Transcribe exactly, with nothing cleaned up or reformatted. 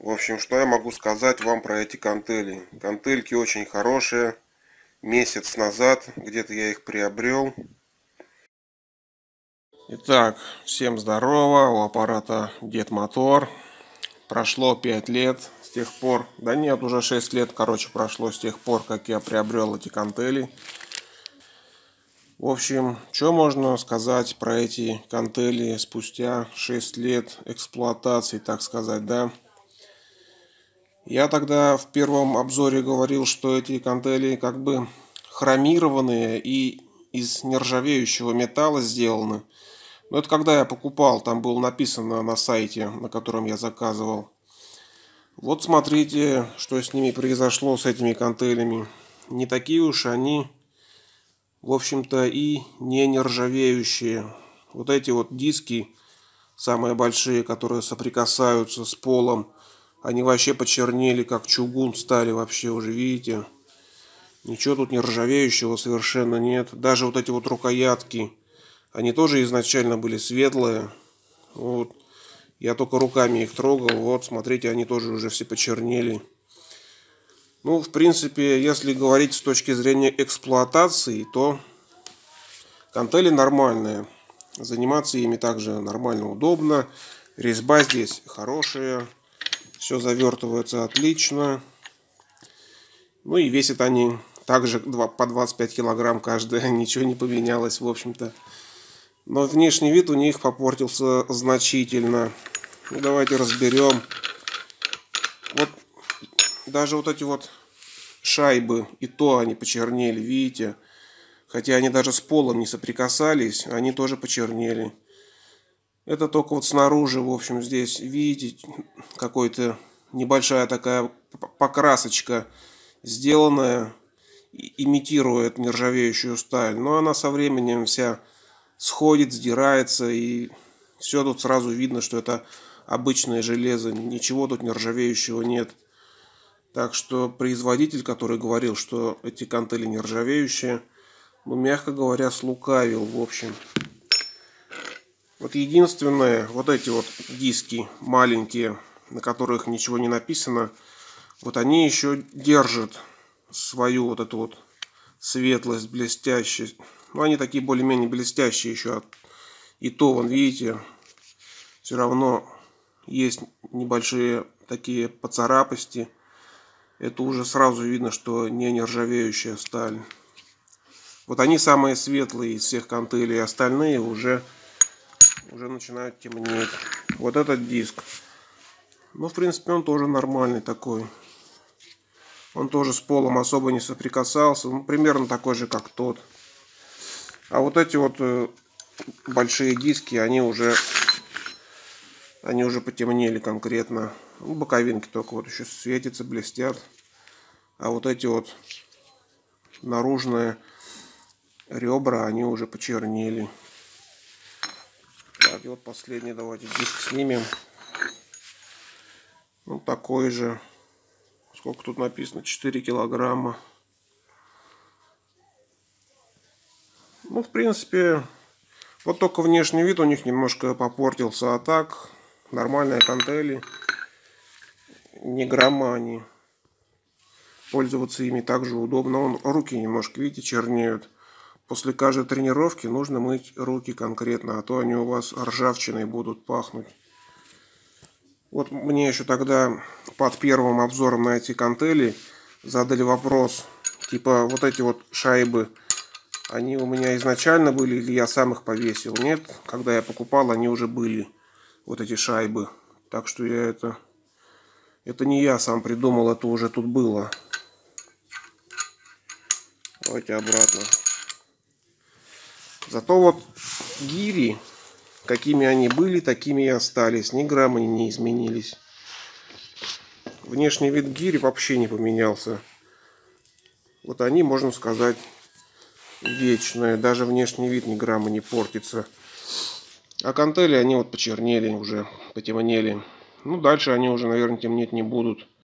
В общем, что я могу сказать вам про эти гантели? Гантельки очень хорошие. Месяц назад где-то я их приобрел. Итак, всем здорово. У аппарата Дед Мотор. Прошло пять лет с тех пор. Да нет, уже шесть лет, короче, прошло с тех пор, как я приобрел эти гантели. В общем, что можно сказать про эти гантели спустя шесть лет эксплуатации, так сказать, да? Я тогда в первом обзоре говорил, что эти гантели как бы хромированные и из нержавеющего металла сделаны. Но это когда я покупал, там было написано на сайте, на котором я заказывал. Вот смотрите, что с ними произошло, с этими гантелями. Не такие уж они, в общем-то, и не нержавеющие. Вот эти вот диски, самые большие, которые соприкасаются с полом, они вообще почернели, как чугун стали вообще уже, видите? Ничего тут не ржавеющего совершенно нет. Даже вот эти вот рукоятки, они тоже изначально были светлые. Вот. Я только руками их трогал. Вот, смотрите, они тоже уже все почернели. Ну, в принципе, если говорить с точки зрения эксплуатации, то гантели нормальные. Заниматься ими также нормально, удобно. Резьба здесь хорошая. Все завертывается отлично. Ну и весят они также по двадцать пять килограмм каждая. Ничего не поменялось, в общем-то. Но внешний вид у них попортился значительно. Ну, давайте разберем. Вот даже вот эти вот шайбы, и то они почернели, видите? Хотя они даже с полом не соприкасались, они тоже почернели. Это только вот снаружи, в общем, здесь, видите, какой-то небольшая такая покрасочка, сделанная, имитирует нержавеющую сталь. Но она со временем вся сходит, сдирается, и все тут сразу видно, что это обычное железо. Ничего тут нержавеющего нет. Так что производитель, который говорил, что эти гантели нержавеющие, ну, мягко говоря, слукавил, в общем. Вот единственное, вот эти вот диски маленькие, на которых ничего не написано, вот они еще держат свою вот эту вот светлость, блестящесть. Ну, они такие более-менее блестящие еще. И то, вон, видите, все равно есть небольшие такие поцарапости. Это уже сразу видно, что не нержавеющая сталь. Вот они самые светлые из всех гантелей, остальные уже уже начинают темнеть. Вот этот диск, ну, в принципе, он тоже нормальный такой. Он тоже с полом особо не соприкасался. Ну, примерно такой же, как тот. А вот эти вот э, большие диски, они уже они уже потемнели конкретно. Ну, боковинки только вот еще светятся, блестят. А вот эти вот наружные ребра, они уже почернели. Так, и вот последний, давайте диск снимем. Ну, такой же. Сколько тут написано? четыре килограмма. Ну, в принципе, вот только внешний вид у них немножко попортился. А так, нормальные гантели. Не грамма они. Пользоваться ими также удобно. Вон, руки немножко, видите, чернеют. После каждой тренировки нужно мыть руки конкретно, а то они у вас ржавчиной будут пахнуть. Вот мне еще тогда под первым обзором на эти гантели задали вопрос, типа, вот эти вот шайбы, они у меня изначально были или я сам их повесил? Нет, когда я покупал, они уже были, вот эти шайбы. Так что я это, это не я сам придумал, это уже тут было. Давайте обратно. Зато вот гири, какими они были, такими и остались. Ни грамма не изменились. Внешний вид гири вообще не поменялся. Вот они, можно сказать, вечные. Даже внешний вид ни грамма не портится. А гантели, они вот почернели уже, потемнели. Ну, дальше они уже, наверное, темнеть не будут.